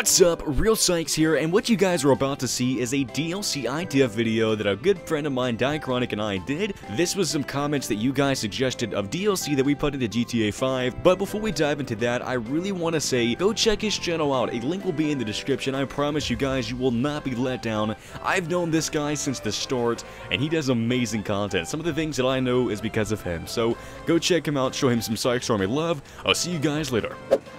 What's up, Real Sykes here, and what you guys are about to see is a DLC idea video that a good friend of mine, Diachronic, and I did. This was some comments that you guys suggested of DLC that we put into GTA 5, but before we dive into that, I really want to say, go check his channel out. A link will be in the description. I promise you guys, you will not be let down. I've known this guy since the start, and he does amazing content. Some of the things that I know is because of him, so go check him out, show him some Sykes Army love. I'll see you guys later.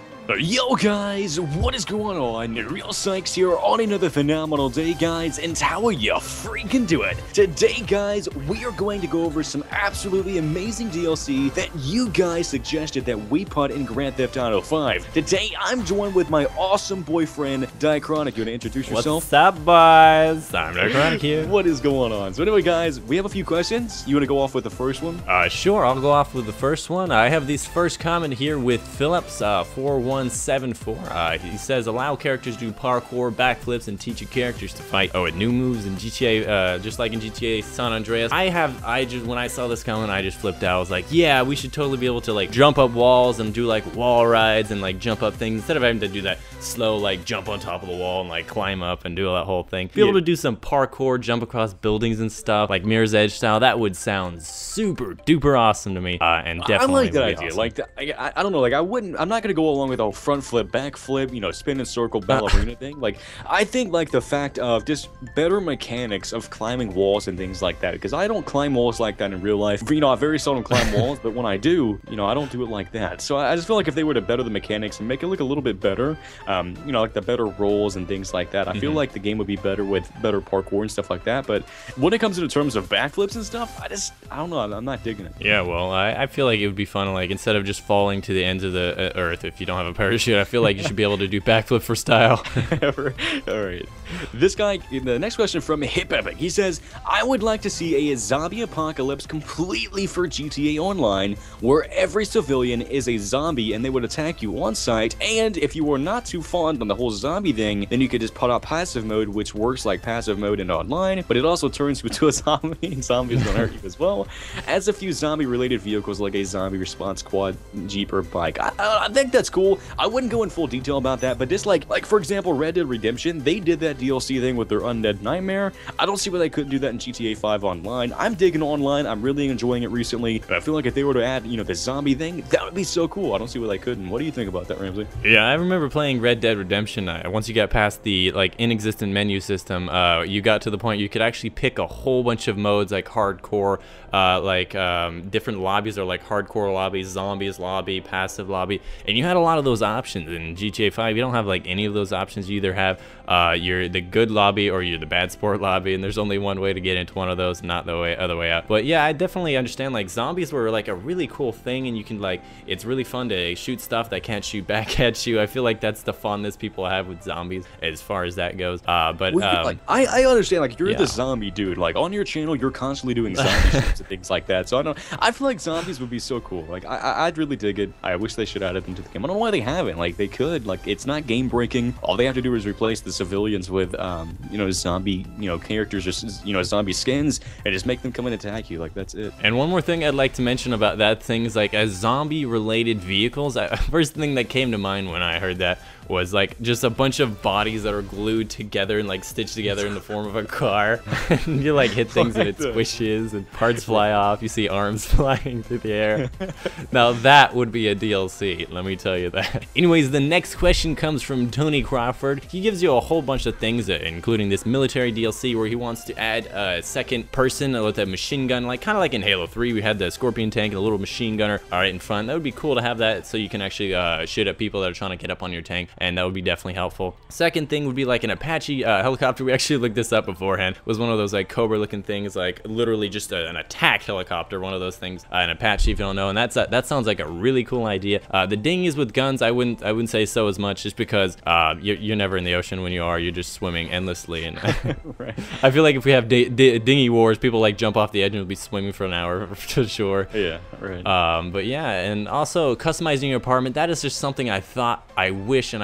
Yo guys, what is going on? Real Sykes here on another phenomenal day, guys, and how are you freaking doing? Today, guys, we are going to go over some absolutely amazing DLC that you guys suggested that we put in Grand Theft Auto 5. Today, I'm joined with my awesome boyfriend, Diachronic. You want to introduce yourself? What's up, boys? I'm Diachronic here. What is going on? So anyway, guys, we have a few questions. You want to go off with the first one? Sure, I'll go off with the first one. I have this first comment here with Phillips, 4174. He says, allow characters to do parkour, backflips, and teach your characters to fight. Oh, with new moves in GTA, just like in GTA San Andreas. When I saw this comment, I just flipped out. I was like, yeah, we should totally be able to like jump up walls and do like wall rides and like jump up things instead of having to do that slow like jump on top of the wall and like climb up and do that whole thing. Be able to do some parkour, jump across buildings and stuff like Mirror's Edge style. That would sound super duper awesome to me. And definitely I like that idea. Awesome. Like, I don't know. Like, I'm not gonna go along with a front flip, back flip, you know, spin and circle ballerina thing. Like, I think like the fact of just better mechanics of climbing walls and things like that. Because I don't climb walls like that in real life. You know, I very seldom climb walls, but when I do, you know, I don't do it like that. So I just feel like if they were to better the mechanics and make it look a little bit better, you know, like the better rolls and things like that, I feel like the game would be better with better parkour and stuff like that. But when it comes into terms of backflips and stuff, I don't know. I'm not digging it. Yeah, well, I feel like it would be fun, like, instead of just falling to the ends of the earth if you don't have a parachute, I feel like you should be able to do backflip for style. Alright. This guy, the next question from Hip Epic, he says, I would like to see a zombie apocalypse completely for GTA Online, where every civilian is a zombie and they would attack you on sight, and if you were not too fond on the whole zombie thing, then you could just put out passive mode, which works like passive mode in online, but it also turns you into a zombie, and zombies don't hurt you as well. Adds a few zombie-related vehicles like a zombie response squad, jeep, or bike. I think that's cool. I wouldn't go in full detail about that, but just like for example, Red Dead Redemption, they did that DLC thing with their Undead Nightmare. I don't see why they couldn't do that in GTA 5 online. I'm digging online. I'm really enjoying it recently. But I feel like if they were to add, you know, the zombie thing, that would be so cool. I don't see why they couldn't. What do you think about that, Ramsey? Yeah, I remember playing Red Dead Redemption. Once you got past the like inexistent menu system, you got to the point you could actually pick a whole bunch of modes like hardcore, different lobbies are like hardcore lobby, zombies lobby, passive lobby, and you had a lot of those options in GTA 5. You don't have like any of those options. You either have you're the good lobby or you're the bad sport lobby, and there's only one way to get into one of those, not the other way out. But yeah, I definitely understand like zombies were like a really cool thing, and you can like, it's really fun to shoot stuff that can't shoot back at you. I feel like that's the funness people have with zombies as far as that goes. Like, I understand, like, you're the zombie dude, like on your channel you're constantly doing zombie shoots and things like that, so I feel like zombies would be so cool. Like, I'd really dig it. I wish they should add them to the game. I don't know why they haven't. Like, they could. Like, it's not game breaking. All they have to do is replace the civilians with you know, zombie, you know, characters, or, you know, zombie skins, and just make them come and attack you. Like, that's it. And one more thing I'd like to mention about that thing is, like, as zombie related vehicles, first thing that came to mind when I heard that was like just a bunch of bodies that are glued together and like stitched together in the form of a car. And you like hit things and it squishes and parts fly off. You see arms flying through the air. Now that would be a DLC, let me tell you that. Anyways, the next question comes from Tony Crawford. He gives you a whole bunch of things, including this military DLC where he wants to add a second person with a machine gun, like kind of like in Halo 3 we had the Scorpion tank and a little machine gunner right in front. That would be cool to have that, so you can actually shoot at people that are trying to get up on your tank, and that would be definitely helpful. Second thing would be like an Apache helicopter. We actually looked this up beforehand. It was one of those like Cobra looking things, like literally just an attack helicopter, one of those things. An Apache, if you don't know, and that sounds like a really cool idea. The dinghies with guns, I wouldn't say so as much, just because you're never in the ocean. When you are, you're just swimming endlessly, and right. I feel like if we have dinghy wars, people like jump off the edge and will be swimming for an hour to shore. Yeah, right. But yeah, and also customizing your apartment, that is just something I thought, I wish, and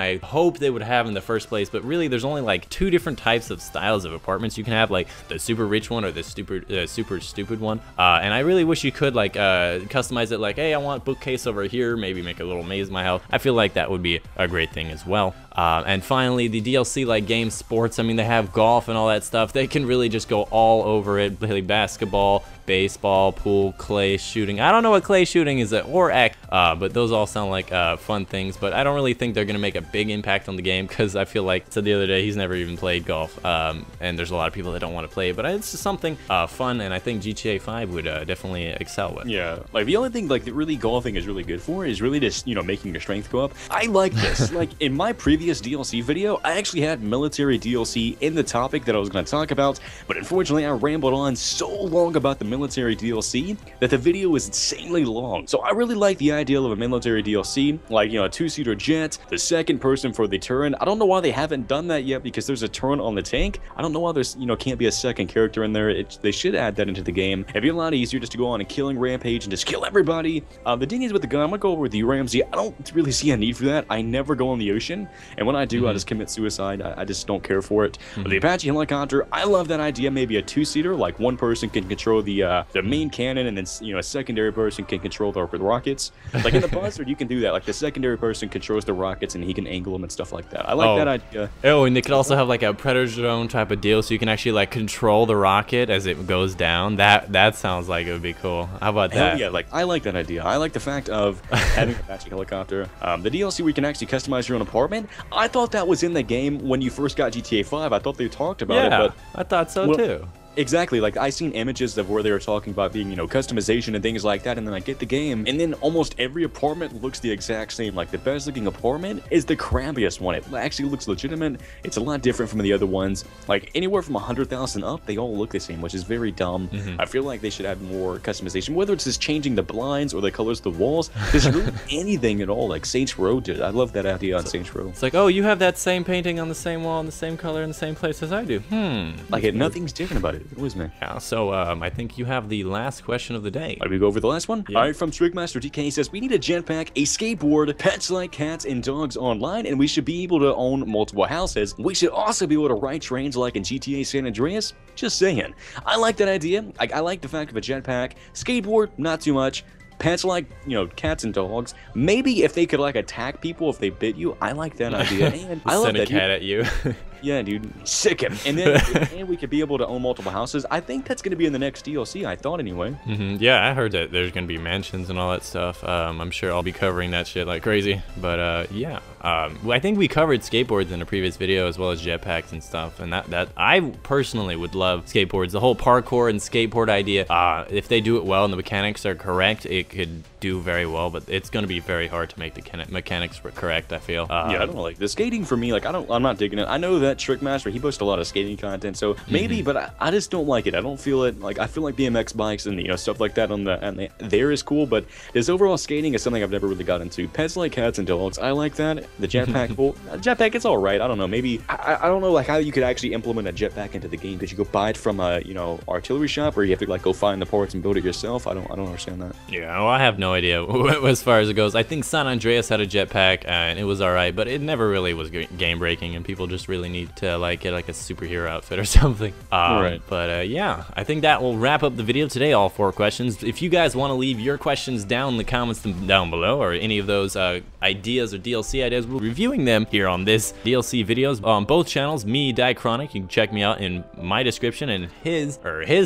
I hope they would have in the first place, but really there's only like 2 different types of styles of apartments. You can have like the super rich one or the super stupid one, and I really wish you could like customize it like, hey, I want bookcase over here, maybe make a little maze in my house. I feel like that would be a great thing as well. And finally, the DLC like game sports, I mean, they have golf and all that stuff. They can really just go all over it, play basketball, baseball, pool, clay shooting. I don't know what clay shooting is or X, but those all sound like fun things, but I don't really think they're gonna make a big impact on the game, because I feel like, said the other day, he's never even played golf, and there's a lot of people that don't want to play it, but it's just something fun, and I think GTA 5 would definitely excel with. Yeah, like the only thing like that really golfing is really good for is really just, you know, making your strength go up. I like this. Like in my previous DLC video, I actually had military DLC in the topic that I was going to talk about, but unfortunately I rambled on so long about the military DLC that the video was insanely long. So I really like the idea of a military DLC, like, you know, a 2-seater jet, the second person for the turret. I don't know why they haven't done that yet, because there's a turret on the tank. I don't know why there's, you know, can't be a second character in there. They should add that into the game. It'd be a lot easier just to go on a killing rampage and just kill everybody. The thing is with the gun, I'm gonna go over with you, Ramsey. I don't really see a need for that. I never go in the ocean, and when I do, I just commit suicide. I just don't care for it. But the Apache helicopter, I love that idea. Maybe a 2-seater, like one person can control the main cannon, and then, you know, a secondary person can control the rockets. Like in the Buzzard, you can do that. Like the secondary person controls the rockets, and he can angle them and stuff like that. I like that idea. Oh, and they could also have like a Predator drone type of deal, so you can actually like control the rocket as it goes down. That sounds like it would be cool. How about that? Hell yeah, like I like that idea. I like the fact of having an Apache helicopter. The DLC where you can actually customize your own apartment. I thought that was in the game when you first got GTA 5. I thought they talked about it, but I thought so too. Exactly, like I seen images of where they were talking about being, you know, customization and things like that, and then I get the game, and then almost every apartment looks the exact same. Like the best looking apartment is the crappiest one. It actually looks legitimate. It's a lot different from the other ones. Like anywhere from 100,000 up, they all look the same, which is very dumb. I feel like they should add more customization, whether it's just changing the blinds or the colors of the walls. There's really anything at all, like Saints Row did. I love that idea on Saints Row. It's like, oh, you have that same painting on the same wall, in the same color, in the same place as I do. Like nothing's different about it. It was me. Yeah, so I think you have the last question of the day. Why don't we go over the last one? Yeah. Alright, from Strigmaster DK says, we need a jetpack, a skateboard, pets like cats and dogs online, and we should be able to own multiple houses. We should also be able to ride trains like in GTA San Andreas. Just saying. I like that idea. I like the fact of a jetpack. Skateboard, not too much. Pets like, you know, cats and dogs. Maybe if they could like attack people if they bit you. I like that idea. And I love Send that. a cat at you. Yeah, dude, sick him. And then and we could be able to own multiple houses. I think that's going to be in the next DLC, I thought anyway. Yeah, I heard that there's going to be mansions and all that stuff. I'm sure I'll be covering that shit like crazy. But yeah, I think we covered skateboards in a previous video as well as jetpacks and stuff. And that I personally would love skateboards. The whole parkour and skateboard idea, if they do it well and the mechanics are correct, it could do very well. But it's going to be very hard to make the mechanics correct, I feel. Yeah, I don't know, like the skating for me, like I'm not digging it. I know that Trickmaster, he posts a lot of skating content, so maybe, but I just don't like it. I don't feel it. Like I feel like BMX bikes and, you know, stuff like that on there is cool, but this overall skating is something I've never really got into. Pets like cats and dogs, I like that. The jetpack, well, jetpack, it's all right. I don't know. Maybe I don't know like how you could actually implement a jetpack into the game. Could you go buy it from a, you know, artillery shop, or you have to like go find the parts and build it yourself? I don't understand that. Yeah, well, I have no idea as far as it goes. I think San Andreas had a jetpack and it was all right, but it never really was game breaking, and people just really need to like get like a superhero outfit or something. Right. But yeah, I think that will wrap up the video today, all 4 questions. If you guys want to leave your questions down in the comments down below, or any of those ideas or DLC ideas, we're reviewing them here on this DLC videos on both channels. Me, Diachronic, you can check me out in my description, and his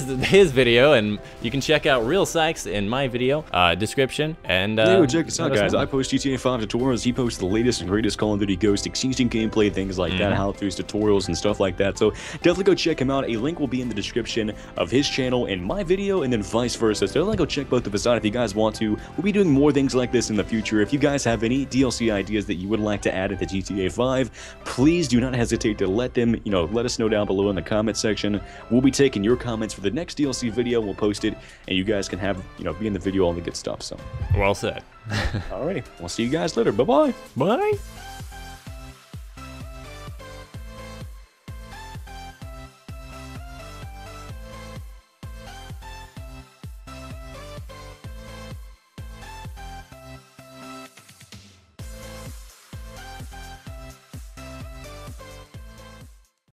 video, and you can check out Real Sykes in my video description. And yeah, check us out, guys. I post GTA 5 tutorials. He posts the latest and greatest Call of Duty Ghost Extinction gameplay, things like that, how-tos, tutorials, and stuff like that. So definitely go check him out. A link will be in the description of his channel and my video, and then vice versa. So definitely go check both of us out if you guys want to. We'll be doing more things like this in the future. If you guys have any DLC ideas that you would like to add into GTA 5, please do not hesitate to let us know down below in the comment section. We'll be taking your comments for the next DLC video. We'll post it, and you guys can have, be in the video, all the good stuff. So well said. Alrighty, we'll see you guys later. Bye-bye. Bye.